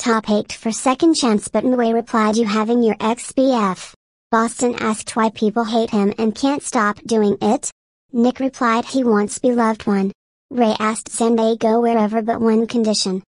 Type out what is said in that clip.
Top ached for second chance but Ray replied, you having your ex-BF? Boston asked why people hate him and can't stop doing it. Nick replied he wants beloved one. Ray asked Sam they go wherever but one condition.